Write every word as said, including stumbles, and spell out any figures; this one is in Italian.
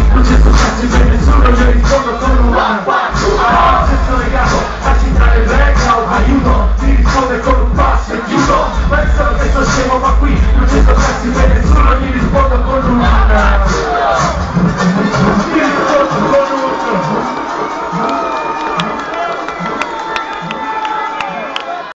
non c'è successo per nessuno, io rispondo con un one one two. Accesso legato, lasci tra le blackout, aiuto, ti risponde con un passo e chiudo. Penso che sto scemo ma qui